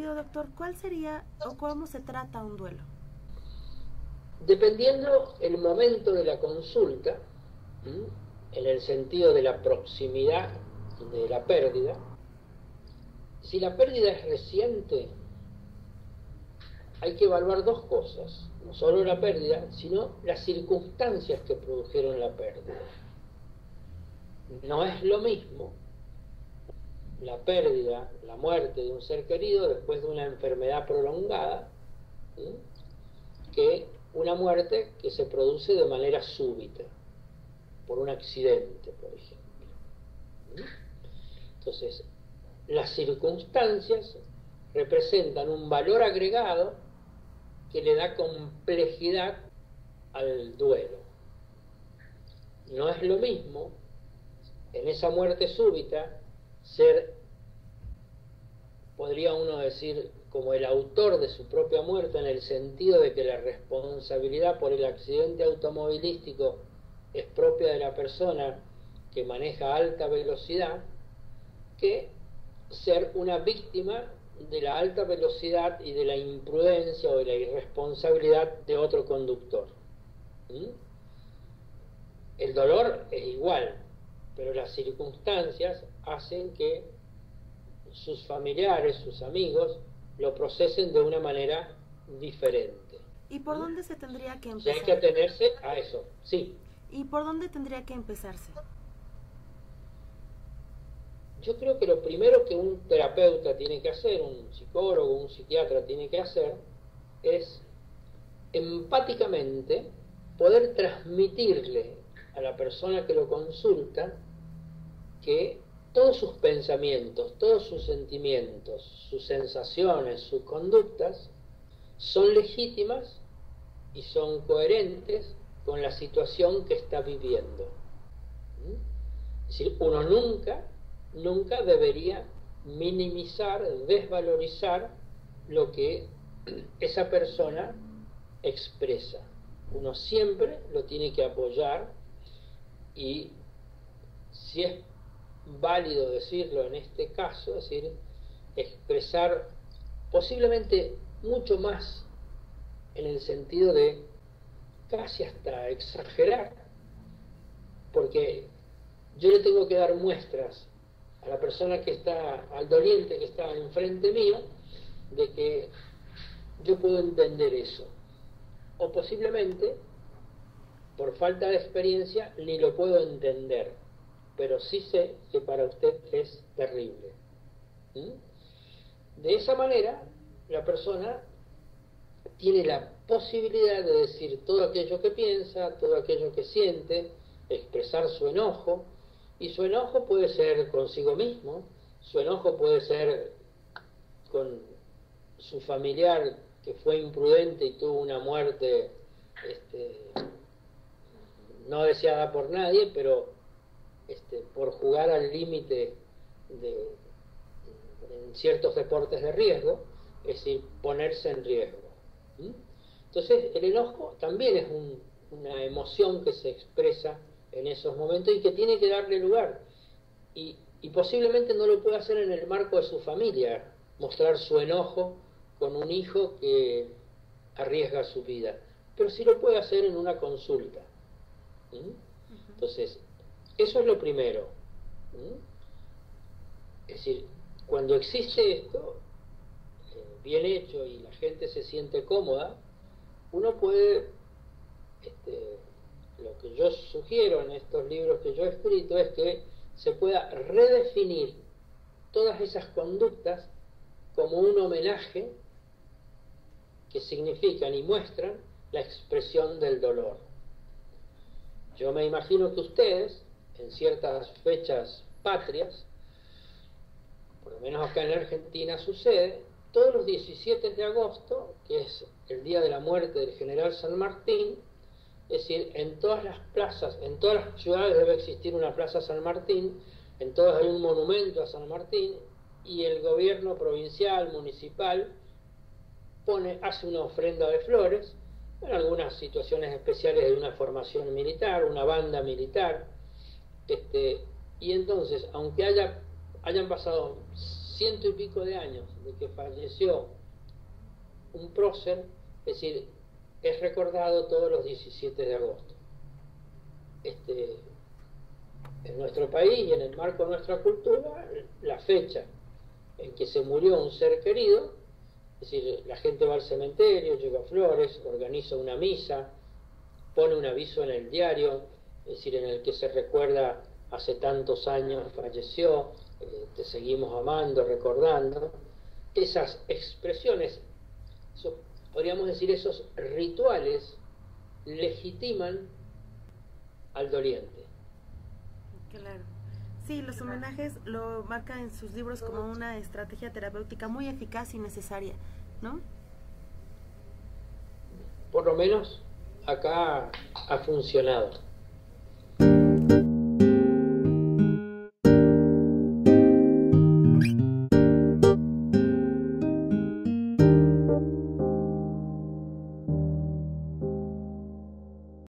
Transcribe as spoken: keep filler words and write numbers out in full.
sentido, doctor, ¿cuál sería o cómo se trata un duelo? Dependiendo el momento de la consulta, ¿sí?, en el sentido de la proximidad de la pérdida, si la pérdida es reciente, hay que evaluar dos cosas, no solo la pérdida, sino las circunstancias que produjeron la pérdida. No es lo mismo la pérdida, la muerte de un ser querido después de una enfermedad prolongada, ¿sí?, que una muerte que se produce de manera súbita, por un accidente, por ejemplo. ¿Sí? Entonces, las circunstancias representan un valor agregado que le da complejidad al duelo. No es lo mismo en esa muerte súbita ser, podría uno decir, como el autor de su propia muerte, en el sentido de que la responsabilidad por el accidente automovilístico es propia de la persona que maneja alta velocidad, que ser una víctima de la alta velocidad y de la imprudencia o de la irresponsabilidad de otro conductor. ¿Mm? El dolor es igual, pero las circunstancias hacen que sus familiares, sus amigos, lo procesen de una manera diferente. ¿Y por dónde se tendría que Y empezar? hay que atenerse a eso, sí. ¿Y por dónde tendría que empezarse? Yo creo que lo primero que un terapeuta tiene que hacer, un psicólogo, un psiquiatra tiene que hacer, es empáticamente poder transmitirle a la persona que lo consulta que todos sus pensamientos, todos sus sentimientos, sus sensaciones, sus conductas son legítimas y son coherentes con la situación que está viviendo. ¿Mm? Es decir, uno nunca, nunca debería minimizar, desvalorizar lo que esa persona expresa. Uno siempre lo tiene que apoyar y, si es válido decirlo en este caso, es decir, expresar posiblemente mucho más en el sentido de casi hasta exagerar, porque yo le tengo que dar muestras a la persona que está, al doliente que está enfrente mío, de que yo puedo entender eso, o posiblemente por falta de experiencia ni lo puedo entender, pero sí sé que para usted es terrible. ¿Mm? De esa manera, la persona tiene la posibilidad de decir todo aquello que piensa, todo aquello que siente, expresar su enojo, y su enojo puede ser consigo mismo, su enojo puede ser con su familiar que fue imprudente y tuvo una muerte este, no deseada por nadie, pero este, por jugar al límite de, en ciertos deportes de riesgo, es decir, ponerse en riesgo. ¿Mm? Entonces, el enojo también es un, una emoción que se expresa en esos momentos y que tiene que darle lugar. Y, y posiblemente no lo pueda hacer en el marco de su familia, mostrar su enojo con un hijo que arriesga su vida, pero sí lo puede hacer en una consulta. ¿Mm? Entonces, eso es lo primero. ¿Mm? Es decir, cuando existe esto, eh, bien hecho, y la gente se siente cómoda, uno puede, este, lo que yo sugiero en estos libros que yo he escrito es que se pueda redefinir todas esas conductas como un homenaje que significan y muestran la expresión del dolor. Yo me imagino que ustedes, en ciertas fechas patrias, por lo menos acá en Argentina sucede, todos los diecisiete de agosto, que es el día de la muerte del general San Martín, es decir, en todas las plazas, en todas las ciudades debe existir una plaza San Martín, en todas hay un monumento a San Martín, y el gobierno provincial, municipal, pone, hace una ofrenda de flores, en algunas situaciones especiales de una formación militar, una banda militar, este, y entonces, aunque haya, hayan pasado ciento y pico de años de que falleció un prócer, es decir, es recordado todos los diecisiete de agosto. Este, en nuestro país y en el marco de nuestra cultura, la fecha en que se murió un ser querido, es decir, la gente va al cementerio, lleva flores, organiza una misa, pone un aviso en el diario, es decir, en el que se recuerda hace tantos años falleció, eh, te seguimos amando, recordando. Esas expresiones, eso, podríamos decir, esos rituales legitiman al doliente. Claro. Sí, los homenajes lo marcan en sus libros como una estrategia terapéutica muy eficaz y necesaria, ¿no? Por lo menos acá ha funcionado.